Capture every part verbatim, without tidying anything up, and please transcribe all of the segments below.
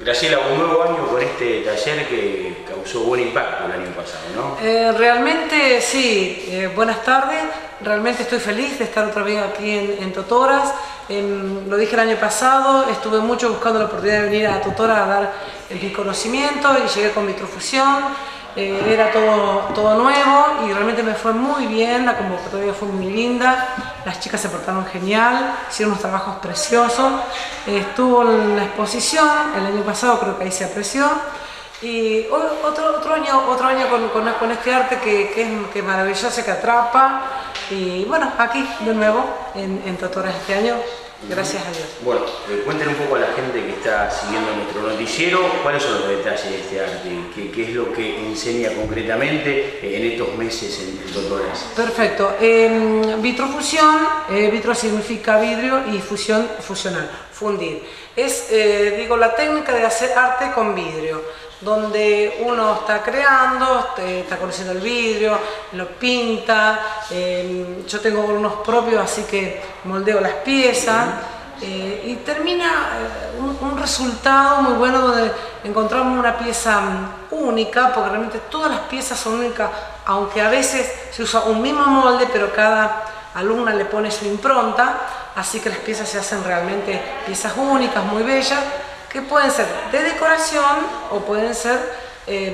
Graciela, un nuevo año con este taller que causó buen impacto el año pasado, ¿no? Eh, realmente sí, eh, buenas tardes, realmente estoy feliz de estar otra vez aquí en, en Totoras. Eh, lo dije el año pasado, estuve mucho buscando la oportunidad de venir a Totoras a dar mi conocimiento y llegué con vitrofusión. Eh, era todo, todo nuevo y realmente me fue muy bien, la convocatoria fue muy linda, las chicas se portaron genial, hicieron unos trabajos preciosos, eh, estuvo en la exposición, el año pasado creo que ahí se apreció, y otro, otro año, otro año con, con, con este arte que, que es que maravilloso, que atrapa, y bueno, aquí de nuevo en, en Totoras este año. Gracias a Dios. Bueno, eh, cuéntenle un poco a la gente que está siguiendo nuestro noticiero cuáles son los detalles de este arte, qué, qué es lo que enseña concretamente en estos meses en, en Totoras. Perfecto. Eh, vitrofusión, eh, vitro significa vidrio y fusión, fusionar, fundir. Es, eh, digo, la técnica de hacer arte con vidrio, donde uno está creando, está conociendo el vidrio, lo pinta, eh, yo tengo unos propios, así que moldeo las piezas, eh, y termina eh, un, un resultado muy bueno donde encontramos una pieza única, porque realmente todas las piezas son únicas, aunque a veces se usa un mismo molde, pero cada alumna le pone su impronta, así que las piezas se hacen realmente piezas únicas, muy bellas, que pueden ser de decoración o pueden ser eh,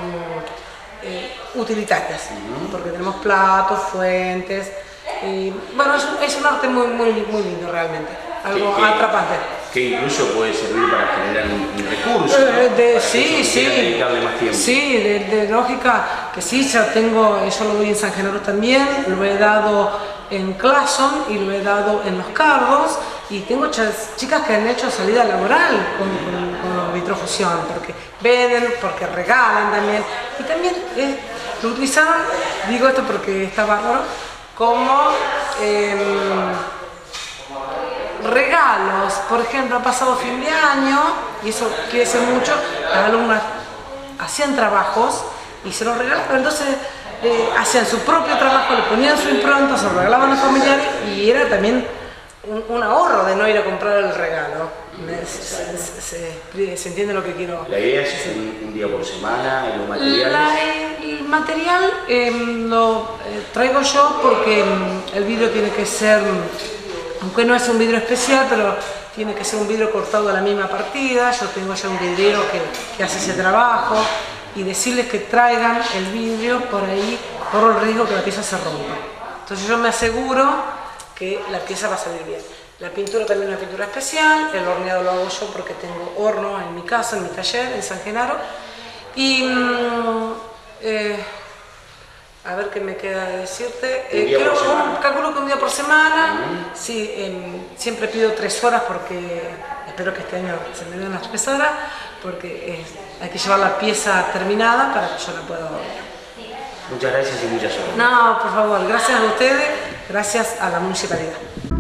eh, utilitarias, porque tenemos platos, fuentes, y bueno, es un, es un arte muy, muy, muy lindo realmente, algo que, atrapante. Que incluso puede servir para generar un, un recurso, eh, de, ¿no? Sí, sí, dedicarle más tiempo. Sí, de, de lógica que sí, ya tengo, yo lo doy en San Genaro también, lo he dado en Clason y lo he dado en Los Cardos, y tengo chicas que han hecho salida laboral con, con, con vitrofusión, porque venden, porque regalan también, y también eh, lo utilizaron, digo esto porque está bárbaro, como eh, regalos. Por ejemplo, ha pasado fin de año, y eso quiere decir mucho, las alumnas hacían trabajos y se los regalaban, entonces eh, hacían su propio trabajo, le ponían su impronta, se lo regalaban a los familiares, y era también un, un ahorro de no ir a comprar el regalo. Se, se, se, se entiende lo que quiero. La idea es un, un día por semana, los materiales. La, el material eh, lo eh, traigo yo porque eh, el vidrio tiene que ser, aunque no es un vidrio especial, pero tiene que ser un vidrio cortado a la misma partida. Yo tengo ya un vidriero que, que hace ese trabajo, y decirles que traigan el vidrio, por ahí corro el riesgo que la pieza se rompa. Entonces yo me aseguro que la pieza va a salir bien. La pintura también es una pintura especial, el horneado lo hago yo porque tengo horno en mi casa, en mi taller, en San Genaro. Y eh, a ver qué me queda de decirte. Eh, creo, un, calculo que un día por semana. Uh-huh. Sí, eh, siempre pido tres horas porque espero que este año se me den las tres horas, porque eh, hay que llevar la pieza terminada para que yo la pueda hornear. Muchas gracias y muchas suerte. No, por favor, gracias a ustedes, gracias a la municipalidad.